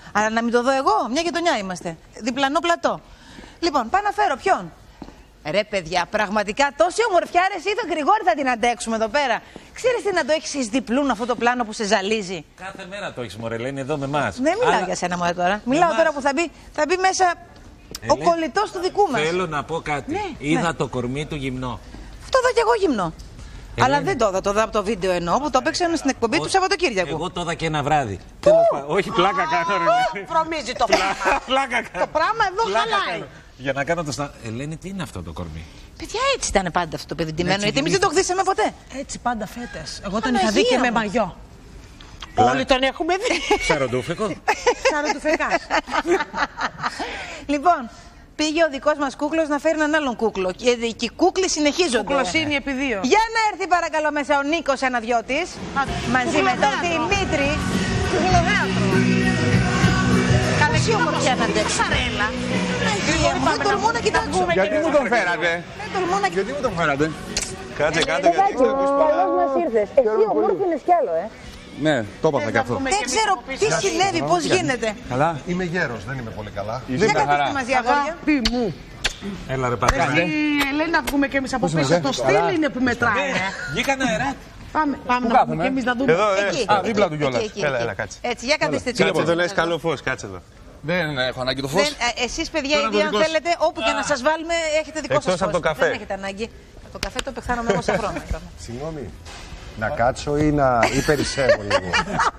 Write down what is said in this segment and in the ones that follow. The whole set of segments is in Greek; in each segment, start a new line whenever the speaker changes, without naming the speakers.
Αλλά να μην το δω εγώ, μια γειτονιά είμαστε. Διπλανό πλατό. Λοιπόν, πάω να φέρω ποιον. Ρε παιδιά, πραγματικά τόσοι ομορφιάρες ήρθαν, Γρηγόρη, θα την αντέξουμε εδώ πέρα. Ξέρεις τι να το έχεις διπλούν αυτό το πλάνο που σε ζαλίζει.
Κάθε μέρα το έχεις, μωρέ, λένε εδώ με εμάς.
Δεν μιλάω για σένα μωρέ τώρα. Μιλάω τώρα που θα μπει μέσα ο κολλητός του δικού μας.
Θέλω να πω κάτι.
Ναι,
είδα το κορμί του γυμνό.
Αυτό είδα κι εγώ γυμνό. Αλλά δεν το είδα, το είδα από το βίντεο εννοώ που το έπαιξαν στην εκπομπή του Σαββατοκύριακου.
Εγώ το είδα και ένα βράδυ. Όχι, πλάκα κάνω.
Βρωμίζει το πράγμα. Το πράγμα εδώ χαλάει.
Για να κάνω το στά. Ελένη, τι είναι αυτό το κορμί.
Παιδιά, έτσι ήταν πάντα αυτό το παιδί ντυμένο, γιατί εμείς δεν το χτίσαμε ποτέ.
Έτσι πάντα φέτες. Εγώ τον είχα δει και με μαγιό. Όλοι τον έχουμε δει.
Ψαροντούφεκο.
Ψαροντούφεκας.
Λοιπόν, πήγε ο δικός μας κούκλος να φέρει έναν άλλον κούκλο. Και οι κούκλοι συνεχίζονται.
Κουκλοσύνη επί δύο.
Για να έρθει παρακαλώ μέσα ο Νίκος αναδιώτης. Μαζί με τον Δημήτρη.
Κουκλοδέατρο.
Καλή ομορφιά να αντέξει.
Ψαρέλα.
Δεν τολμώ να κοιτάξω.
Γιατί μου τον φέρατε.
Δεν τολμώ να κοιτάξω.
Γιατί μου τον φέρατε.
Κάτσε κάτω γιατί ξέρω πως
Καλώς μας ήρθες. Εσύ ομόρφινες κι άλλο,
Ναι, το έπαθα και αυτό.
Δεν ξέρω τι συνέβη, πώς γίνεται.
Καλά.
Είμαι γέρος, δεν είμαι πολύ καλά.
Για καθίστε μαζί, αγόρια.
Πι μου.
Έλα ρε πατέρα.
Ελένη, να βγούμε και εμείς από πίσω. Το στυλ είναι που μετράει.
Βγήκαν αερά.
Πάμε να βγούμε και εμείς να δούμε.
Εδώ,
Α, δίπλα του κιόλας.
Έλα, κάτσε.
Έτσι, για καθίστε έτσι.
Κάτσε εδώ να έχεις καλό φως, κάτσε εδώ.
Δεν έχω ανάγκη το φως.
Εσείς παιδιά, ήδη αν θέλετε, όπου και να σας βάλουμε, έχετε δικό σας
Εκτός από
φως.
το καφέ.
Δεν έχετε ανάγκη. Το καφέ το πεθάνομαι εγώ σε χρόνο.
Συγγνώμη, να κάτσω ή να υπερισεύω λίγο.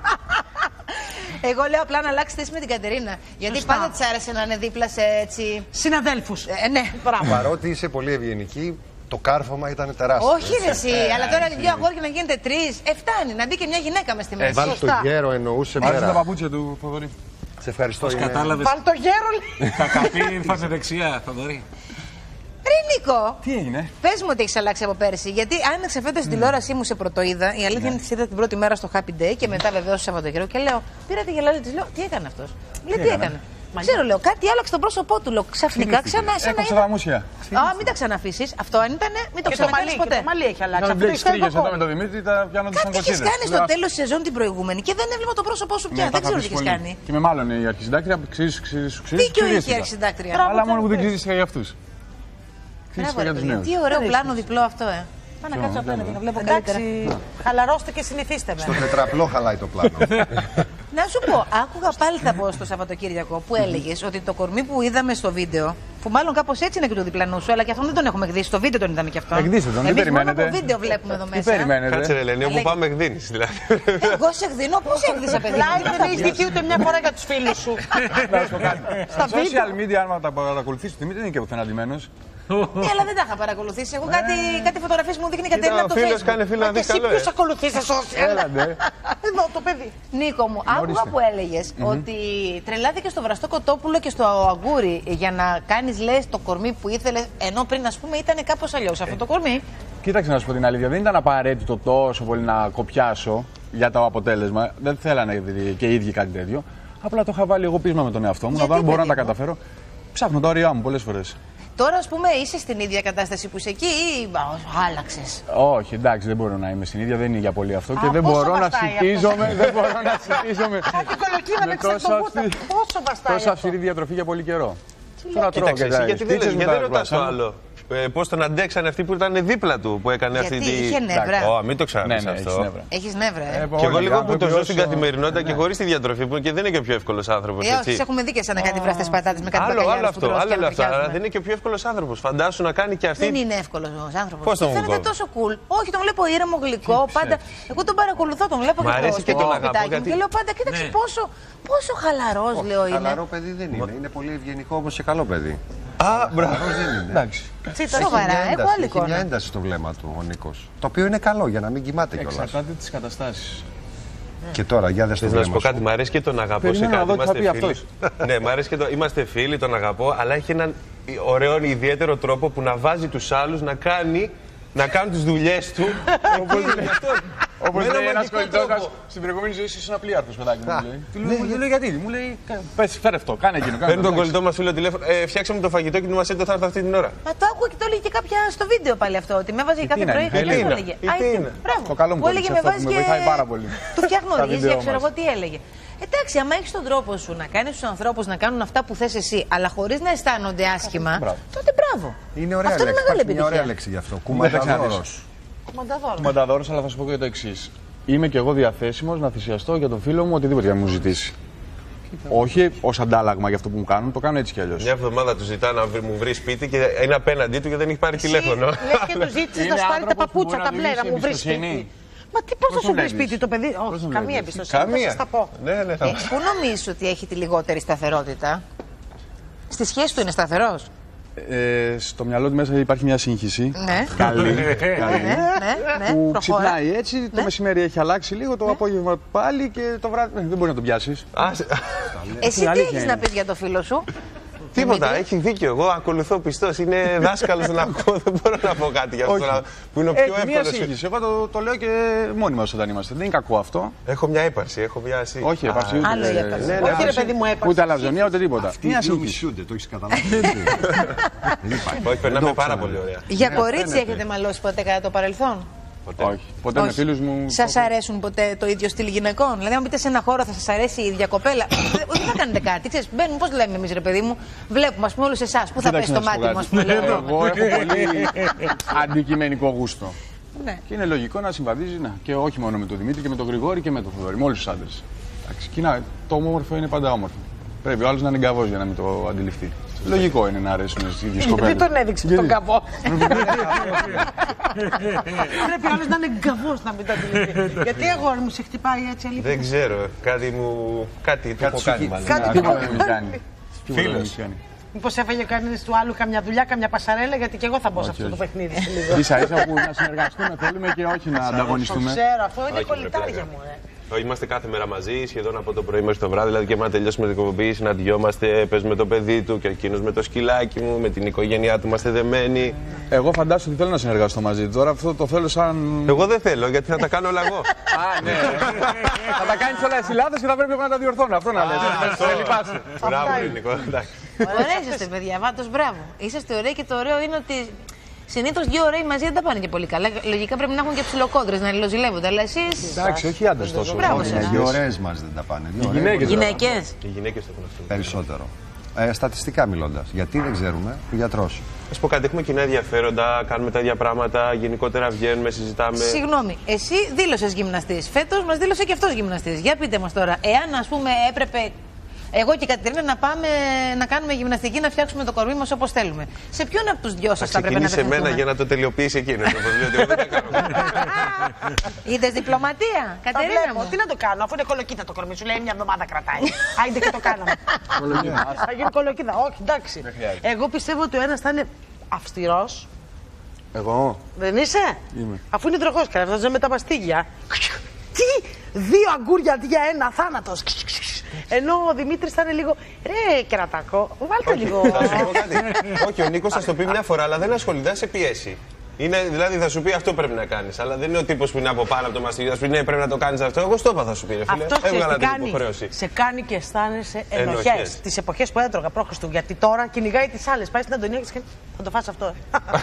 Εγώ λέω απλά να αλλάξει θέση με την Κατερίνα. Γιατί πάντα της άρεσε να είναι δίπλα σε έτσι.
Συναδέλφους.
Ναι.
Παρότι είσαι πολύ ευγενική, το κάρφωμα ήταν τεράστιο.
Όχι, ρε εσύ, αλλά τώρα δύο αγόρια να γίνετε τρεις. Φτάνει να μπει και μια γυναίκα μες στη μέση.
Βάλει το γέρο, εννοούσε
Μ' άρεσαν τα
πέρα.
παπούτσια του, Θοδωρή.
Σε ευχαριστώ.
Πώς κατάλαβες.
Βάλ το γέρο, λέει.
Τα καπί ήρθανε δεξιά, Θοδωρή.
Ρε Νίκο,
Τι έγινε.
πες μου ότι έχεις αλλάξει από πέρσι. Γιατί άνοιξε φέτος στην τηλεόρασή μου σε πρωτοείδα. Η αλήθεια είναι ότι είδα την πρώτη μέρα στο Happy Day και μετά βεβαίως στο Σαββατοκύριακο. Και λέω, πήρα τη γελάδια της, λέω, τι έκανε αυτός. Λέει, τι έκανε. Ξέρω, λέω, κάτι άλλαξε το πρόσωπό του. Λέω, ξαφνικά ξανά.
Έκοψε τα μουσια.
Α, μην τα ξαναφήσεις. Αυτό αν ήταν, μην το
Και το μαλλί,
ξανακάνεις
και
ποτέ.
το μαλλί έχει αλλάξει.
Να
Αυτό
μπλέξεις
είναι
τρίγες
το
εδώ με τον Δημήτρη, τα πιάνονται σαν
Κάτι έχεις
κοτσίδες.
κάνει στο τέλος της σεζόν την προηγούμενη και δεν έβλεπα το πρόσωπό σου πια. Δεν ξέρω τι έχεις κάνει.
Και με μάλλον η αρχισυντάκτρια, ξύρισου.
Δίκιο είχε η αρχισυντάκτρια.
Αλλά μόνο που δεν ξύρισκα για αυτούς. Ξύρισκα για τους νέους.
Τι ωραίο πλάνο διπλό αυτό, Πάω να κάτσω απέναντι να βλέπω καλύτερα.
Εντάξει, χαλαρώστε και συνηθίστε με.
Στο τετραπλό χαλάει το πλάνο.
Να σου πω, άκουγα πάλι θα πω στο Σαββατοκύριακο που έλεγες ότι το κορμί που είδαμε στο βίντεο, που μάλλον κάπως έτσι είναι και του διπλανού σου, αλλά και αυτόν δεν τον έχουμε εκδίσει. Στο βίντεο τον είδαμε και αυτό.
Εκδίστε τον, δεν
Εμείς
περιμένετε.
μόνο από βίντεο βλέπουμε εδώ
Τι
μέσα.
περιμένετε.
Κάτσε ρε Ελένη, όπου πάμε εκδίνεις δηλαδή.
Εγώ σε εκδίνω, πώς έκδησα, παιδί μου.
Live δεν έχεις δει ούτε μια φορά για τους φίλους σου.
Να σου πω κάτι. Στα social media, αν τα παρακολουθείς, δεν είναι και πουθενά ντυμένος.
Ναι, αλλά δεν τα είχα παρακολουθήσει. Εγώ κάτι φωτογραφίες μου δείχνει η Κατερίνα
Ο
από το
φίλος
Facebook.
κάνει φίλο να δεις
Εσύ
καλό.
ποιος ακολουθείς τα social. Εδώ το παιδί.
Νίκο μου, άκουγα που έλεγες ότι τρελάθηκες στο Βραστό Κοτόπουλο και στο Αγγούρι για να κάνεις, λες, το κορμί που ήθελες, ενώ πριν, ας πούμε, ήταν κάπως αλλιώς αυτό το κορμί.
Κοίταξε να σου πω την αλήθεια, δεν ήταν απαραίτητο τόσο πολύ να κοπιάσω για το αποτέλεσμα. Δεν θέλανε και οι ίδιοι κάτι τέτοιο. Απλά το είχα βάλει εγώ πείσμα με τον εαυτό μου, να δω αν μπορώ να τα καταφέρω. Ψάχνω τα όρια μου πολλές φορές.
Τώρα, ας πούμε, είσαι στην ίδια κατάσταση που είσαι εκεί ή άλλαξες?
Όχι, εντάξει, δεν μπορώ να είμαι στην ίδια, δεν είναι για πολύ αυτό και δεν
πόσο
μπορώ να
βαστάει
σιτίζομαι. Δεν μπορώ να σιτίζομαι.
Κάτι κολοκύβα πόσο βαστάει
Τόσο
αυτό.
αυστηρή διατροφή για πολύ καιρό. Τώρα τρώω
Κοίταξε,
και
εσύ
τα
γιατί
στίτσες
δεν
με τα
ρωτάς το
κρουασάν.
άλλο. Πώς τον αντέξανε αυτοί που ήταν δίπλα του που έκανε αυτή
Γιατί
τη.
είχε νεύρα.
Μην το ξαναπείς
Ναι, ναι,
αυτό.
έχεις νεύρα.
Έχεις νεύρα,
Και εγώ
Όλοι
λίγο
οι
που το
άνθρωποι
ζω στην
όσο-
καθημερινότητα και χωρίς τη διατροφή που και δεν είναι και ο πιο εύκολος άνθρωπος.
όχι, σε έχουμε δει και σαν να κάτι βραστές πατάτες με κάτι
Άλλο
μπακαλιάρες που
αυτό,
τρως και
άλλο αυτό. Αλλά
ανατριχιάζουμε.
δεν είναι και ο πιο εύκολος άνθρωπος. Φαντάσου να κάνει και αυτή.
Δεν είναι εύκολος ο άνθρωπος.
Πώς τον
Φαίνεται
κόβω?
τόσο cool. Όχι, τον βλέπω ήρεμο, γλυκό, πάντα. Εγώ τον παρακολουθώ, τον βλέπω
Μ'
και
αρέσει και τον αγαπώ,
σπιτάκι μου
γιατί-
και λέω πάντα, κοίταξε πόσο χαλαρός, λέω είναι.
Χαλαρό παιδί δεν είναι. Είναι πολύ ευγενικό όμως και καλό παιδί.
Α, μπράβο.
Χαλαρός δεν είναι.
Εντάξει.
Σοβαρά, έχω άλλη
Έχει μια
εικόνα.
ένταση στο βλέμμα του ο Νίκος. Το οποίο είναι καλό για να μην κοιμάται κιόλας.
Εξαρτάται τις καταστάσεις.
Και τώρα, για δες το
Θες να σου
βλέμμα
πω κάτι,
σου.
μ' αρέσει και τον αγαπώ σε
Περιμένω να
κάτι.
δω τι θα
Είμαστε
πει
φίλοι.
αυτός.
Ναι, μ' αρέσει και είμαστε φίλοι, τον αγαπώ, αλλά έχει έναν ωραίο, ιδιαίτερο τρόπο που να βάζει τους άλλους να κάνουν τις δουλειές του.
Όπως
Με ένα
λέει ένας
μαγικό
κολλητός μας,
τρόπο.
στην προηγούμενη ζωή ήσουν απλήαρτος, παιδάκι μου. Του λέω γιατί, μου λέει πες φέρε αυτό, κάνε εκείνο.
Παίρνει τον κολλητό μας φίλο τηλέφωνο, φτιάξε μου το φαγητό και μας έτω θα έρθω αυτή την ώρα.
Μα το άκουγα και το έλεγε και κάποια στο βίντεο πάλι αυτό. Ότι με έβαζε κάθε
Τίνα,
πρωί.
η
Και
Τίνα.
το έλεγε.
Η
Α, η
Τίνα.
Τίνα. Μπράβο.
Το καλό μου
Που έλεγε
κολλήσε
με
αυτό
βάζει
που με
και.
βοηθάει πάρα πολύ.
Του φτιάχνω
Στα
ρύζια,
βίντεο
ξέρω
μας.
εγώ τι έλεγε. Εντάξει, άμα έχει τον τρόπο σου να κάνει του ανθρώπου να κάνουν αυτά που θες εσύ, αλλά χωρίς να αισθάνονται άσχημα, τότε μπράβο.
Είναι ωραία
αυτό
λέξη.
είναι μεγάλη
Είναι
επιτυχία.
ωραία λέξη γι' αυτό. Κουμανταδόρος.
Κουμανταδόρος, αλλά θα σου πω και το εξής. Είμαι και εγώ διαθέσιμος να θυσιαστώ για τον φίλο μου οτιδήποτε για να μου ζητήσει. Όχι ως αντάλλαγμα για αυτό που μου κάνουν, το κάνω έτσι κι αλλιώς.
Μια εβδομάδα του ζητά να μου βρει σπίτι και είναι απέναντί του και δεν έχει πάρει τηλέφωνο.
Λες και του ζήτησες να σου πάρει τα παπούτσα, τα μπλε, να μου βρει σπίτι. Μα τι, πώς θα σου βρει σπίτι το παιδί. Όχι, καμία εμπιστοσύνη. Θα σας τα πω.
Ναι,
Πού νομίζεις ότι έχει τη λιγότερη σταθερότητα? Στη σχέση του είναι σταθερός?
Στο μυαλό του μέσα υπάρχει μια σύγχυση.
Ναι.
Καλή.
Ναι,
Που
προχώρα.
ξυπνάει έτσι, το μεσημέρι έχει αλλάξει λίγο, το απόγευμα πάλι και το βράδυ δεν μπορεί να τον πιάσεις.
Εσύ τι
αλήθεια
έχεις
είναι.
να πεις για το φίλο σου?
Τίποτα,
Δημήτρη.
έχει δίκιο. Εγώ ακολουθώ πιστός. Είναι δάσκαλος να ακούω. Δεν μπορώ να πω κάτι για αυτό που είναι ο πιο
Έχει μια
εύκολος.
σύγχυση. Εγώ το λέω και μόνοι μας όταν είμαστε. Δεν είναι κακό αυτό.
Έχω μια έπαρση, έχω μια σύγχυση.
Όχι, έπαρση ούτε.
Άλλο η έπαρση.
Ναι,
Όχι ρε παιδί μου, έπαρση.
Ούτε αλαζονία ούτε τίποτα.
Αυτοί
Μια
οι δύο
σύγχυση.
μισούνται, το έχεις καταλάβει.
Όχι, περνάμε πάρα πολύ ωραία.
Για κορίτσι έχετε μαλώσει ποτέ κατά το παρελθόν?
Όχι. Ποτέ με φίλους μου.
Σας αρέσουν ποτέ το ίδιο στυλ γυναικών? Δηλαδή, αν μπείτε σε ένα χώρο, θα σας αρέσει η ίδια κοπέλα? Δεν θα κάνετε κάτι. Ξέρεις, μπαίνουν, πώς λέμε εμείς, ρε παιδί μου, βλέπουμε, ας πούμε, όλους εσάς. Πού θα πέσει το μάτι μου, ας πούμε.
Εγώ έχω πολύ αντικειμενικό γούστο.
Ναι.
Και είναι λογικό να συμβαδίζει, και όχι μόνο με τον Δημήτρη και με τον Γρηγόρη και με τον Θοδωρή, με όλους τους άντρες. Κοιτάξτε, το όμορφο είναι πάντα όμορφο. Πρέπει ο άλλος να είναι γκαβός για να μην το αντιληφθεί. Λογικό είναι να αρέσουν στις ίδιες κοπέλες.
Γιατί τον έδειξε τον καβό. Πρέπει όλος να είναι γκαβός να μην το αντιληφθεί. Γιατί αγόρι μου σε χτυπάει έτσι αλήθεια?
Δεν ξέρω, κάτι του έχω κάνει μάλλον.
Κάτι
Τίποτα δεν μου κάνει.
Φίλος.
Μήπως έφαγε κανένας του άλλου καμιά δουλειά, καμιά πασαρέλα, γιατί και εγώ θα μπω σε αυτό το παιχνίδι σε λίγο.
Ίσα ίσα που να συνεργαστούμε θέλουμε και όχι να
Το
ανταγωνιστούμε.
ξέρω, αυτό είναι
Όχι,
κολλητάρια
πλάκα.
μου.
Είμαστε κάθε μέρα μαζί, σχεδόν από το πρωί μέχρι το βράδυ. Δηλαδή και να τελειώσουμε την εκπομπή, συναντιόμαστε, παίζουμε το παιδί του και εκείνο με το σκυλάκι μου, με την οικογένειά του είμαστε δεμένοι.
Εγώ φαντάζομαι ότι θέλω να συνεργαστώ μαζί του. Τώρα αυτό το θέλω σαν.
Εγώ δεν θέλω γιατί θα τα κάνω όλα εγώ.
Α, ναι. Θα τα κάνει όλα εσύ λάθος και θα πρέπει εγώ να τα διορθώνω. Αυτό να λες. Δεν λυπάσαι.
Μπράβο, Νίκο. εντάξει.
Ωραία είσαστε, παιδιά. Βάτος, μπράβο. Είσαστε ωραίοι και το ωραίο είναι ότι συνήθως δύο ωραίοι μαζί δεν τα πάνε και πολύ καλά. Λογικά πρέπει να έχουν και ψιλοκόντρες, να αλληλοζηλεύονται. Αλλά εσείς.
Εντάξει, όχι άντρες τόσο.
Μπράβο σε
Οι
εσάς.
δύο ωραίες μας δεν τα πάνε.
Οι γυναίκες.
Γυναίκες.
Οι γυναίκες έχουν αυτό.
Περισσότερο. Στατιστικά μιλώντας. Γιατί δεν ξέρουμε, ο γιατρός.
Να σου πω κάτι, έχουμε κοινά ενδιαφέροντα, κάνουμε τα ίδια πράγματα, γενικότερα βγαίνουμε, συζητάμε.
Συγγνώμη, εσύ δήλωσες γυμναστής. Φέτος μας δήλωσε και αυτός γυμναστής. Για πείτε μας τώρα, εάν ας πούμε έπρεπε εγώ και η Κατερίνα να πάμε να κάνουμε γυμναστική, να φτιάξουμε το κορμί μας όπως θέλουμε. Σε ποιον από τους δυο σας θα πρέπει να
ξεκινήσει
απευθυνθούμε?
εμένα για να το τελειοποιήσει εκείνο. Διότι εγώ δεν τα κάνω.
Είδες διπλωματία,
Τα
Κατερίνα
βλέπω.
μου.
Τι να το κάνω, αφού είναι κολοκύθα το κορμί σου, λέει μια εβδομάδα κρατάει. Άιντε και το κάναμε. Θα γίνει κολοκύθα. Όχι, εντάξει. Εγώ πιστεύω ότι ο ένας θα είναι αυστηρός.
Εγώ.
Δεν είσαι?
Είμαι.
Αφού είναι τροχός και αυτό με τα μαστίγια. Τι! Δύο αγκούρια αντί για ένα, θάνατος. Ενώ ο Δημήτρης θα είναι λίγο. Ρε κερατάκο, βάλτε λίγο.
Θα σου πω κάτι. Όχι, ο Νίκος θα στο πει μια φορά, αλλά δεν ασχολείται, δεν σε πιέσει. Είναι, δηλαδή θα σου πει αυτό πρέπει να κάνεις. Αλλά δεν είναι ο τύπος που είναι από πάνω από το μαστίγιο. Θα σου πει ναι, πρέπει να το κάνεις αυτό. Εγώ στο είπα, θα σου πει. Ρε, φίλε.
Αυτό ξέρεις
Έβγαλα
τι
την
κάνει.
υποχρέωση.
Σε κάνει και αισθάνεσαι ενοχές.
Ενοχές.
Τις εποχές που έτρωγα πρόχριστου. Γιατί τώρα κυνηγάει τις άλλες. Πάει στην Αντωνία και της κάνει, θα το φας αυτό.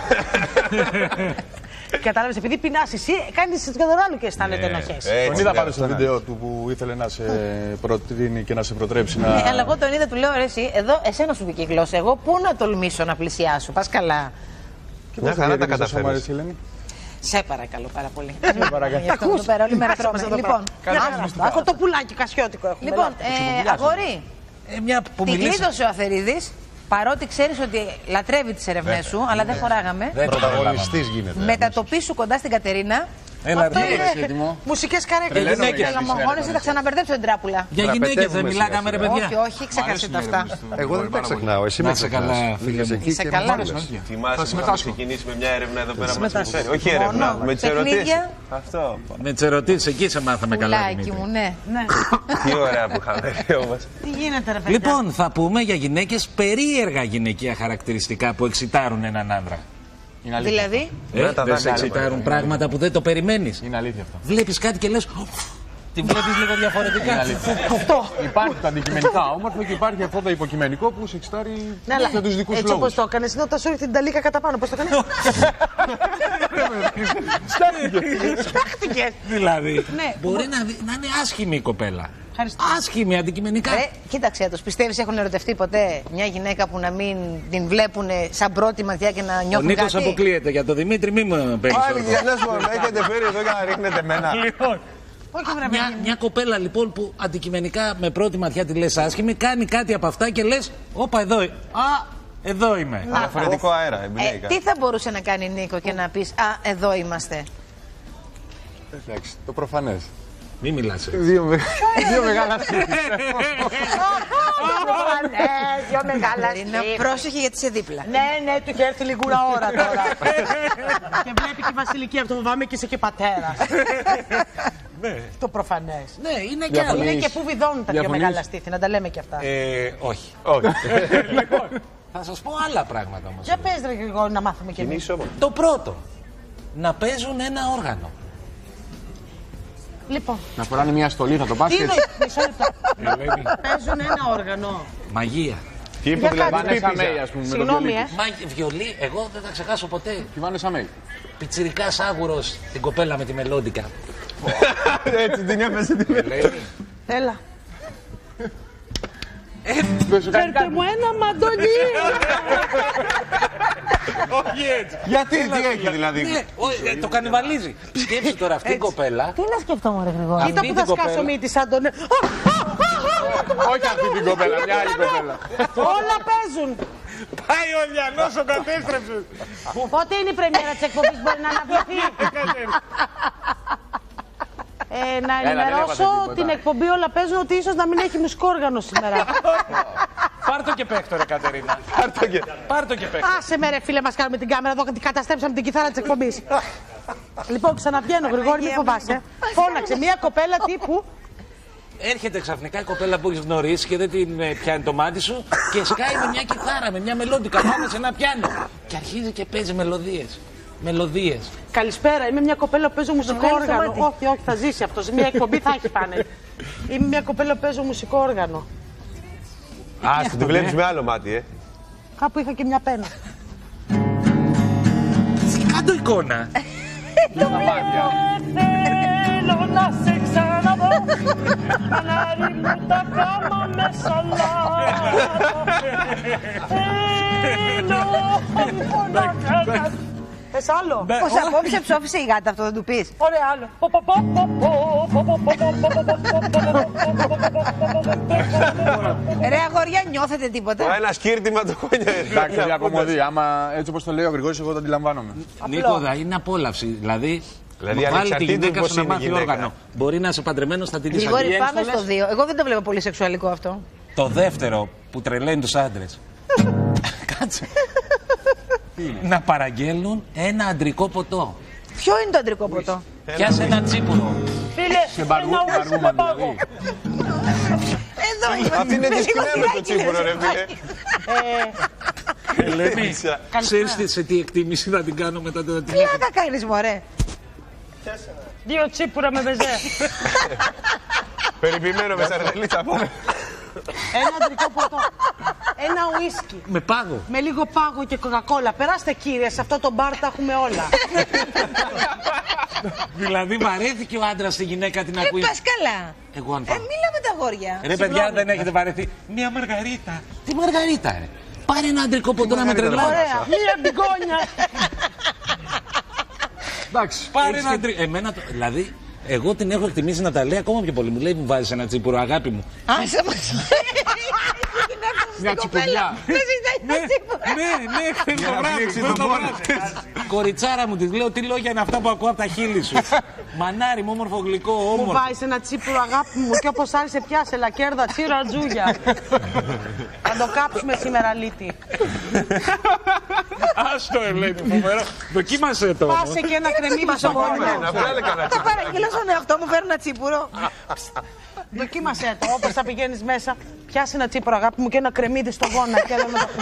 Κατάλαβες, επειδή πεινάς εσύ, κάνεις τον άλλο και αισθάνεται ενοχές.
Τον είδα πάντως στο βίντεο του που ήθελε να σε προτείνει και να σε προτρέψει να.
Ναι, αλλά εγώ τον είδα, του λέω ρε, εσύ, εδώ εσένα σου βγήκε η γλώσσα. Εγώ πού να τολμήσω να πλησιάσω, πας καλά.
Μια χαρά τα καταφέρνεις.
Σε παρακαλώ πάρα πολύ.
παρακαλώ.
Γι' αυτό εδώ πέρα όλη μέρα τρώμε. Λοιπόν,
Αυτό το πουλάκι κασιώτικο έχουμε.
λοιπόν, αγόρι,
Μια που
την
μιλήσαμε.
κλείδωσε ο Αθερίδης, παρότι ξέρεις ότι λατρεύει τις ερευνές σου, αλλά δεν χωράγαμε.
Δεν το καταλάβαμε.
Πρωταγωνιστής γίνεται.
Μετατοπίσου κοντά στην Κατερίνα.
Έλα,
Αυτό
ρε.
είναι
έτοιμο.
μουσικές καρέκλες.
Για γυναίκες.
Έλα, μόνος θα ξαναμπερδέψω την τράπουλα.
Για γυναίκες δεν μιλάγαμε, ρε παιδιά.
Όχι, όχι, ξέχασε τα αυτά.
Εγώ δεν τα ξεχνάω. Εσύ
Να
με
είσαι
ξεχνάς.
καλά, φίλε
Πήγες
μου.
εκεί
Είσαι
και
καλά.
μου λες.
Θυμάσαι που θα ξεκινήσει με μια έρευνα εδώ πέρα μας συμφέρει. Όχι έρευνα,
Μόνο.
με τις ερωτήσεις.
Παιχνίδια.
Αυτό.
Με τις ερωτήσεις εκεί σε μάθαμε καλά.
Πουλάκι
Δημήτρη.
μου, ναι.
Τι ωραία που είχαμε δει όμως.
Τι γίνεται ρε παιδιά.
Λοιπόν, θα πούμε για γυναίκες περίεργα γυναικεία χαρακτηριστικά που εξητάρουν έναν άντρα.
Είναι αλήθεια.
Δηλαδή,
Δεν σε εξητάρουν πράγματα που δεν το περιμένεις.
Είναι αλήθεια αυτό.
Βλέπεις κάτι και λες, τη βλέπεις λίγο διαφορετικά.
Υπάρχει το αντικειμενικά όμορφο και υπάρχει αυτό το υποκειμενικό που σε εξητάρει
Ναι, αλλά
για τους δικούς
έτσι
λόγους.
όπως το έκανες, είναι όταν σου ήρθε την ταλίκα κατά πάνω. Πώς το έκανες? Στάχτηκες.
Δηλαδή,
Ναι.
μπορεί να είναι άσχημη η κοπέλα.
Ευχαριστώ.
Άσχημη αντικειμενικά.
Κοίταξε τους, πιστεύεις έχουν ερωτευτεί ποτέ μια γυναίκα που να μην την βλέπουν σαν πρώτη ματιά και να
Ο
νιώθουν
Νίκος
κάτι?
αποκλείεται. Για το Δημήτρη μη μου παίρνει.
Πάλι για να σου πω, με έχετε φέρει εδώ για να ρίχνετε εμένα.
Λοιπόν, μια κοπέλα λοιπόν που αντικειμενικά με πρώτη ματιά τη λες άσχημη, κάνει κάτι από αυτά και λες, όπα εδώ, εδώ είμαι.
Διαφορετικό αέρα,
τι θα μπορούσε να κάνει Νίκο και να πεις, εδώ είμαστε?
Εντάξει, το προφανές.
Μη μιλάς.
Δύο μεγάλα στήθη.
Δύο μεγάλα
Να πρόσεχε γιατί είσαι δίπλα.
Ναι, του είχε έρθει λιγούρα ώρα τώρα. Και βλέπει και η Βασιλική, αυτό φοβάμαι και είσαι και πατέρα. Το προφανές.
Ναι, είναι και άλλο.
Είναι και πού βιδώνουν τα πιο μεγάλα στήθη, να τα λέμε και αυτά.
Όχι. Λοιπόν, θα σας πω άλλα πράγματα όμως.
Για πες ρε Γρηγόρη να μάθουμε κι εμείς.
Το πρώτο, να παίζουν ένα όργανο.
Λοιπόν.
Να φοράνε μια στολή, θα το πας και έτσι.
Μισό λεπτό. Παίζουν ένα όργανο.
Μαγεία.
Τι που δηλαδή
Βάνεσα Μέη, ας πούμε.
Συγγνώμη,
Βιολί, εγώ δεν θα ξεχάσω ποτέ.
Τη Βάνεσα Μέη.
Πιτσιρικάς άγουρος, την κοπέλα με τη μελόντικα.
Έτσι την έπεσε τη μελέτη.
Έλα. Φέρτε μου ένα μαντολί.
Όχι έτσι.
Γιατί, τι έχει δηλαδή?
Το κανιβαλίζει. Σκέψου τώρα αυτή η κοπέλα.
Τι να σκεφτόμουν ρε Γρηγόρη?
Κοίτα που θα σκάσω μύτη σαν τον...
Όχι αυτή την κοπέλα, μια άλλη κοπέλα.
Όλα παίζουν.
Πάει ο Λιανός, ο κατέστρεψες.
Πότε είναι η πρεμιέρα της εκπομπής, μπορεί να αναβληθεί? Να ενημερώσω την εκπομπή Όλα παίζουν ότι ίσως να μην έχει μουσικό όργανο σήμερα.
Πάρ' το και παίχτω ρε Κατερίνα. Πάρ' το και παίχτω.
Άσε με ρε φίλε, μας κάνουμε την κάμερα εδώ, καταστρέψαμε την κιθάρα της εκπομπής. Λοιπόν, ξαναβγαίνω Γρηγόρη, μη φοβάσαι. Φώναξε μια κοπέλα τύπου.
Έρχεται ξαφνικά η κοπέλα που έχει γνωρίσει και δεν την πιάνει το μάτι σου και σκάει με μια κιθάρα, με μια μελόντικα πάνω σε ένα πιάνο. Και αρχίζει και παίζει μελωδίες.
Καλησπέρα, είμαι μια κοπέλα που παίζω μουσικό όργανο. Όχι, θα ζήσει αυτό. Σε μια εκπομπή θα έχει πάνε. Είμαι μια κοπέλα που παίζω μουσικό όργανο.
Άστο, τη βλέπεις με άλλο μάτι,
Κάπου είχα και μια πένα.
Κάντο εικόνα.
Θέλω να σε ξαναδώ. Κανάρι μου τα κάμα με σαλάτα. Θέλω να κάνας. Θες άλλο?
Πως απόψε ψόφισε η γάτα, αυτό δεν του πεις?
Ωραία, άλλο.
Ρε αγόρια, νιώθετε τίποτα?
Ένα σκύρτημα το κόνια.
Εντάξει, διακομωδεί. Άμα έτσι όπως το λέει ο Γρηγόρης, εγώ το αντιλαμβάνομαι.
Νίκο, είναι απόλαυση. Δηλαδή βάλει τη
ανεξαρτήτως
γυναίκα
πώς
σου να
είναι η
μάθει
γυναίκα.
όργανο. Μπορεί να είσαι παντρεμένος, θα τη δεις
Γρηγόρη,
αγγλία.
πάμε στο 2. Εγώ δεν το βλέπω πολύ σεξουαλικό αυτό.
Το δεύτερο που τρελαίνει τους άντρες. Κάτσε. Να παραγγέλνουν ένα αντρικό ποτό.
Ποιο είναι το αντρικό ποτό?
Πιάσε ένα τσίπουρο.
Φίλε,
Μπαργούμα δηλαδή.
Εδώ είμαι.
Αυτή είναι δυσκολία με το τσίπουρο, ρε φίλε.
Ελένη, ξέρεις σε τι εκτίμηση θα την κάνω μετά το
Τι θα κάνεις μωρέ?
2 τσίπουρα με μπεζέ.
Περιποιημένο με σαρδελίτσα, πούμε.
Ένα αντρικό ποτό. Ένα ουίσκι.
Με πάγο.
Με λίγο πάγο και κοκακόλα. Περάστε κύριε, σε αυτό το μπαρ τα έχουμε όλα.
Δηλαδή βαρέθηκε ο άντρας στη γυναίκα την ακούει.
Πας καλά.
Εγώ αν πάω.
Μίλα με τα αγόρια.
Ρε παιδιά, δεν έχετε βαρεθεί. Μια μαργαρίτα. Τι μαργαρίτα, ρε. Πάρε ένα αντρικό ποτό να με τρελάνει.
Ωραία, μία μπιγκόνια.
Εντάξει. Πάρε ένα αντρικό. Εμένα το. Δηλαδή, εγώ την έχω εκτιμήσει να τα λέει ακόμα πιο πολύ. Μου λέει, μου βάζει ένα τσίπουρο, αγάπη μου.
Άσε μας.
Μια τσιπουριά.
Ναι, χθες το βράδυ. Κοριτσάρα μου, της λέω τι λόγια είναι αυτά που ακούω από τα χείλη σου. Μανάρι μου, όμορφο γλυκό,
Μου
όμορφο.
βάζεις ένα τσίπουρο αγάπη μου και όπως άρεσε πιάσε λακέρδα, τσίρα, τζούγια. Θα το κάψουμε σήμερα λίτη.
Άστο, Ελένη, φοβερό. Δοκίμασε το.
Πάσε και ένα κρεμμύδι στο γόνιο.
Να βγάλε κανένα
Το παραγγείλω στον εαυτό μου, φέρνω ένα τσίπουρο.
Δοκίμασέ το, όπως θα πηγαίνεις μέσα, πιάσε ένα τσίπουρο αγάπη μου και ένα κρεμμύδι στο γόνα και έλα να το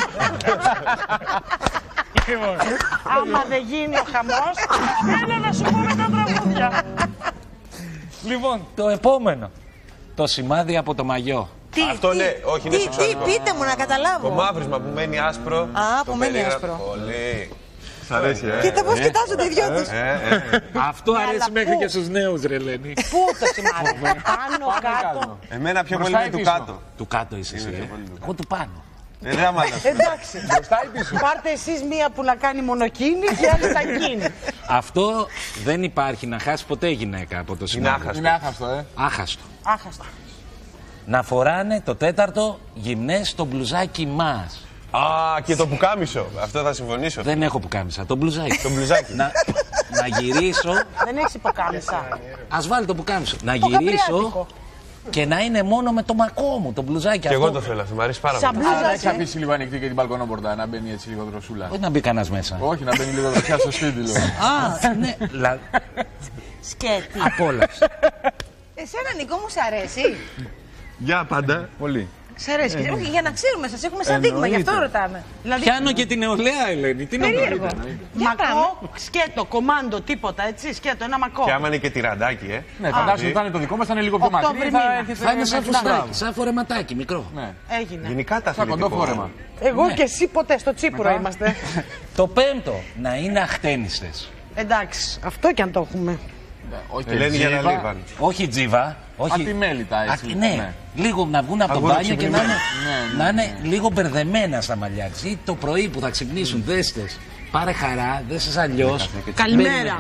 άμα δεν γίνει ο χαμός, έλα να σου πούμε τα τραγούδια.
Λοιπόν, το επόμενο. Το σημάδι από το μαγιό.
Αυτό ναι, όχι, είναι
Τι,
σεξουαλικό.
πείτε μου να
Το
καταλάβω.
μαύρισμα που μένει άσπρο.
Α, που μένει άσπρο.
Πολύ. Σ' αρέσει,
Κοίτα πώς κοιτάζονται οι δυο τους.
Αυτό αρέσει μέχρι και στους νέους, ρε Ελένη.
Πού το σημάδι, πάνω, κάτω.
Εμένα πιο πολύ είναι του κάτω.
Του κάτω είσαι εσύ. Εγώ του πάνω.
Εντάξει, πάρτε εσείς μία που να κάνει μονοκίνη και άλλη θα γίνει.
Αυτό δεν υπάρχει να χάσει ποτέ γυναίκα από το σημάδι.
Είναι άχαστο,
Άχαστο.
Άχαστο.
Να φοράνε το τέταρτο γυμνές το μπλουζάκι μας.
Α, και το πουκάμισο. Αυτό θα συμφωνήσω.
Δεν έχω πουκάμισα, το μπλουζάκι.
Το μπλουζάκι.
να γυρίσω.
Δεν έχεις υποκάμισα.
Ας βάλει το πουκάμισο. Να γυρίσω και να είναι μόνο με το μακό μου, το μπλουζάκι
Και
αυτό.
εγώ το θέλω, μου αρέσει πάρα
Σαν
πολύ.
μπλούζα,
Έχει αφήσει λίγο ανοιχτή και την μπαλκονόπορτα να μπαίνει έτσι λίγο δροσούλα.
Όχι να μπει κανένας μέσα.
Όχι, να μπαίνει λίγο δροσιά στο σπίτι.
Α, ναι.
σκέτη.
Απόλαυση.
Εσένα, Νικό, μου σ' αρέσει.
Για πάντα.
Πολύ.
Σ' αρέσει. Όχι, για να ξέρουμε, σας έχουμε σαν δείγμα, γι' αυτό ρωτάμε. Δηλαδή,
Πιάνω και την νεολαία, Ελένη. Τι να
περίεργο. Για πάμε.
Μακό, σκέτο, κομμάντο, τίποτα έτσι. Σκέτο, ένα μακό.
Και άμα είναι και τυραντάκι,
Ναι, φαντάζομαι ότι ήταν το δικό μας, θα είναι λίγο πιο μακρύ.
Οκτώβρη
Θα
μήνα.
έρχεται
Θα είναι σαν
μετά.
φουστάκι, σαν φορεματάκι μικρό.
Ναι.
Έγινε.
γενικά τα
Σαν κοντό
αθλητικό.
φόρεμα.
Εγώ και εσύ ποτέ στο Τσίπουρο είμαστε.
Το πέμπτο, να είναι αχτένιστες.
Εντάξει, αυτό κι αν το έχουμε.
Όχι
Ελένη για να
τζίβα.
λίβαν.
Όχι τζίβα. Όχι.
Ατιμέλητα, έτσι.
Ναι, λίγο να βγουν από το
Αγούρα
μπάνιο και να είναι,
ξυπνημένα.
να είναι λίγο μπερδεμένα στα μαλλιά της. Ή το πρωί που θα ξυπνήσουν, δέστες. Πάρε χαρά, δες αλλιώς.
Καλημέρα.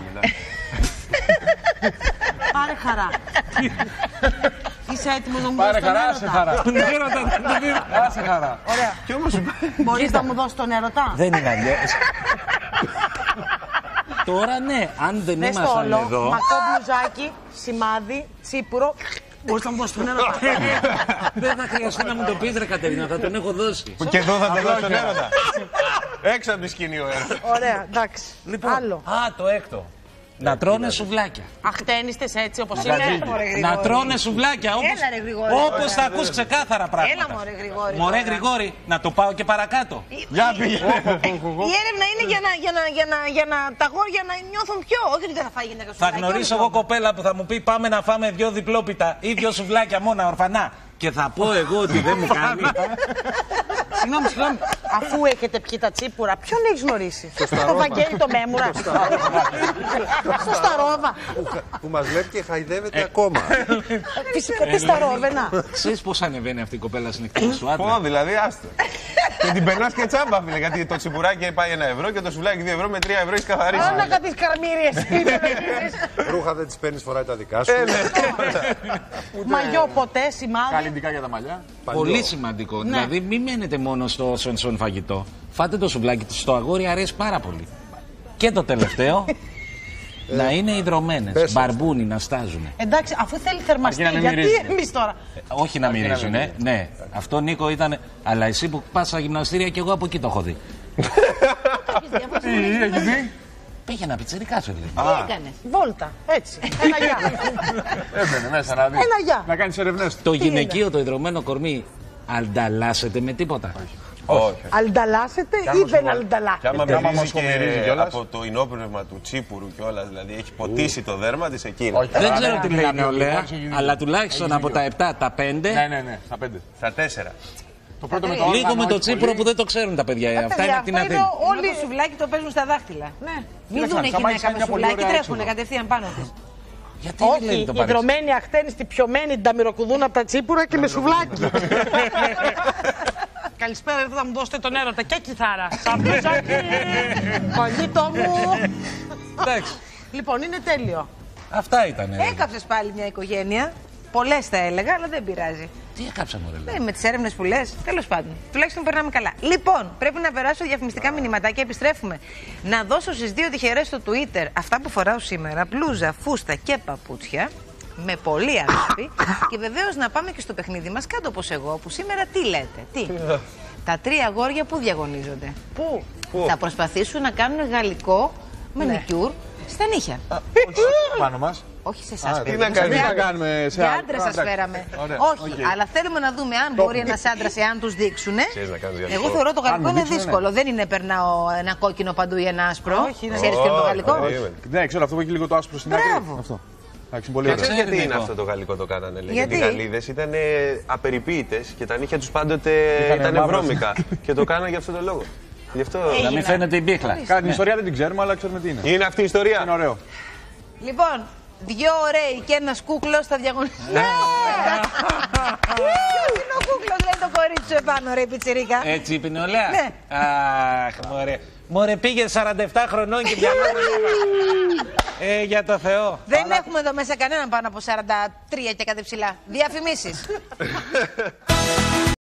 Πάρε χαρά. Είσαι έτοιμος να μου
Πάρε
δώσεις τον
χαρά, σε
έρωτα.
χαρά.
Τον έρωτα, τον πήρα.
Άσε χαρά.
Ωραία.
Κι όμως
Μπορείς να μου δώσεις τον έρωτα.
Δεν είναι αλλιώς. Τώρα ναι, αν δεν
Μες στο
ήμασταν
όλο,
εδώ.
μακό μπλουζάκι, σημάδι, Τσίπουρο. Μπορείς να μου δώσεις τον έρωτα.
Δεν θα χρειαστεί να μου το πεις, ρε Κατερίνα, θα τον έχω δώσει.
και εδώ θα το δώσω τον έρωτα. Έξω από τη σκηνή ο έρωτας.
Ωραία, εντάξει.
Λοιπόν,
Άλλο.
το έκτο. Να τρώνε σουβλάκια.
Αχτένιστες έτσι όπως
Έλα,
είναι.
μωρέ, Γρηγόρη.
Να τρώνε σουβλάκια
Έλα, ρε, Γρηγόρη.
όπως θα ακούς ξεκάθαρα πράγματα.
Έλα, μωρέ, Γρηγόρη.
Μωρέ
τώρα.
Γρηγόρη, να το πάω και παρακάτω.
Για πήγε.
Η έρευνα είναι για να τα αγόρια να νιώθουν πιο. Όχι ότι δεν θα φάει γυναίκα σου.
Θα γνωρίσω εγώ κοπέλα που θα μου πει πάμε να φάμε δυο διπλόπιτα ή δυο σουβλάκια μόνα ορφανά. Και θα πω εγώ ότι δεν μου κάνει.
Συγγνώμη, αφού έχετε πιει τα τσίπουρα, ποιον έχεις γνωρίσει. Το Βαγγέλη το Μέμουρα. Στο Σταρόβα.
Που μας βλέπει και χαϊδεύεται ακόμα.
Φυσικά τι Σταρόβαινα.
Ξέρεις πώς ανεβαίνει αυτή η κοπέλα στην εκτίμηση σου, άντρα.
Πω, δηλαδή, άστο. Και την περνάς και τσάμπα, φίλε. Γιατί το τσιμπουράκι πάει 1 ευρώ και το σουβλάκι 2 ευρώ με 3 ευρώ έχει καθαρίσει.
Άνακα τις καρμύριες.
Ρούχα δεν τις παίρνεις, φοράει τα δικά σου.
Μαγιό ποτέ, σημάδι.
Καλλιντικά για τα μαλλιά.
Πολύ σημαντικό. Δηλαδή, μην μένετε μόνο στο σονσόν φαγητό. Φάτε το σουβλάκι στο αγόρι, αρέσει πάρα πολύ. Και το τελευταίο, να είναι ιδρωμένες. Μπαρμπούνι να στάζουν.
Εντάξει, αφού θέλει θερμαστή,
Αρκεί να μην
γιατί
μυρίζουν.
εμείς τώρα.
Όχι να μυρίζουν, ναι. Αυτό Νίκο ήταν. Αλλά εσύ που πας στα γυμναστήρια και εγώ από εκεί το έχω δει.
Τι έχει δει.
Πήγαινα πιτσιρικά σου λέει.
Τι έκανες.
Βόλτα, έτσι. Ένα γεια.
Έμπαινε μέσα να δει.
Ένα γεια.
Να κάνεις ερευνές του.
Το γυναικείο, το ιδρωμένο κορμί, ανταλλάσσεται με τίποτα.
Όχι.
Αλνταλάσετε ή δεν αλνταλάσετε.
Και άμα
άμα
μυρίζει
μοσχομυρίζει
και
κιόλας.
από το ενόπνευμα του τσίπουρου κιόλας, δηλαδή έχει ποτίσει το δέρμα της εκείνη.
Όχι.
Δεν
Άρα,
ξέρω
ναι,
τι
ναι,
λέει η
ναι,
νεολαία,
λοιπόν, έχει δίκιο.
αλλά τουλάχιστον
Έχει
από τα
δίκιο.
7, τα 5.
Ναι, στα 5.
Στα 4.
Το πρώτο με το
Λίγο
όργανο,
με το
όχι
τσίπουρο
πολύ.
που δεν το ξέρουν τα παιδιά. Αυτά
παιδιά,
είναι από την
αυτό είναι
Αθήνα.
Όλοι το σουβλάκι το παίζουν στα δάχτυλα.
Ναι.
Μην
Κοίταξε,
δούνε
θα μάθεις
γυναίκα με
μια πολύ
σουβλάκι,
ωραία
τρέχουν
έξοδο.
κατευθείαν πάνω της.
Γιατί δεν
Όχι,
λέει το
οι
παρέξι.
δρομένοι αχτένιστοι πιωμένοι τα μυροκουδούν από τα τσίπουρα και με σουβλάκι. Καλησπέρα, δεν θα μου δώσετε τον έρωτα και κιθάρα. Σαν μπλουζάκι, κολλήτο μου.
Εντάξει,
Λοιπόν, είναι τέλειο.
αυτά ήταν.
Έκαψες πάλι μια οικογένεια. Πολλές θα έλεγα, αλλά δεν πειράζει.
Τι έκαψα μωρέ.
Με τις έρευνες που λες, τέλος πάντων. Τουλάχιστον περνάμε καλά. Λοιπόν, πρέπει να περάσω διαφημιστικά μηνυματάκια. Επιστρέφουμε. Να δώσω στις 2 τυχερές στο Twitter αυτά που φοράω σήμερα: μπλούζα, φούστα και παπούτσια. Με πολύ αγάπη. Και βεβαίως να πάμε και στο παιχνίδι μας, κάτω όπως εγώ, που σήμερα τι λέτε. Τι. Τα 3 αγόρια που διαγωνίζονται.
Πού?
Θα προσπαθήσουν να κάνουν γαλλικό μανικιούρ στα νύχια.
Πάνω μας.
Όχι σε εσάς,
τι
παιδί.
να κάνουμε,
Για
τι να κάνουμε σε
Για
άλλο.
άντρες σας
Εντάξει.
φέραμε.
Ωραία,
Όχι,
οκ.
αλλά θέλουμε να δούμε αν μπορεί ένας άντρας, εάν τους δείξουνε.
Ξέρεις να κάνεις γαλλικό.
Εγώ θεωρώ το γαλλικό
Αν μου
είναι
δείξουνε,
δύσκολο. Δεν είναι περνάω ένα κόκκινο παντού ή ένα άσπρο.
Όχι, είναι
Ξέρεις ποιο είναι το γαλλικό.
Ναι, ξέρω αυτό που έχει λίγο το άσπρο στην άκρη.
Μπράβο.
Αυτό. Εντάξει, πολύ
Και
ωραίο.
ξέρεις γιατί
Νίκο.
είναι αυτό το γαλλικό το κάνανε. Λέει.
Γιατί?
Γιατί οι Γαλλίδες ήταν απεριποίητες και τα νύχια τους πάντοτε
Ήτανε
ήταν
μαύρος.
βρώμικα. Και το κάνανε για αυτόν τον λόγο. Γι' αυτό.
Να μην φαίνεται η μπίχλα.
Κάτι την ιστορία δεν την ξέρουμε, αλλά ξέρουμε τι είναι.
Είναι αυτή η ιστορία.
Είναι ωραίο.
Λοιπόν, δύο ωραίοι και ένας κούκλος θα διαγωνιστούν. Ναι! Ποιος είναι ο κούκλος, λέει το κορίτσι σου επάνω, ρε πιτσιρίκα.
Έτσι είπε η νεολαία.
Ναι.
Αχ, μωρέ. Μωρέ, πήγε 47 χρονών και πια. Για το Θεό.
Δεν έχουμε εδώ μέσα κανέναν πάνω από 43 και κάτι ψηλά. Διαφημίσεις.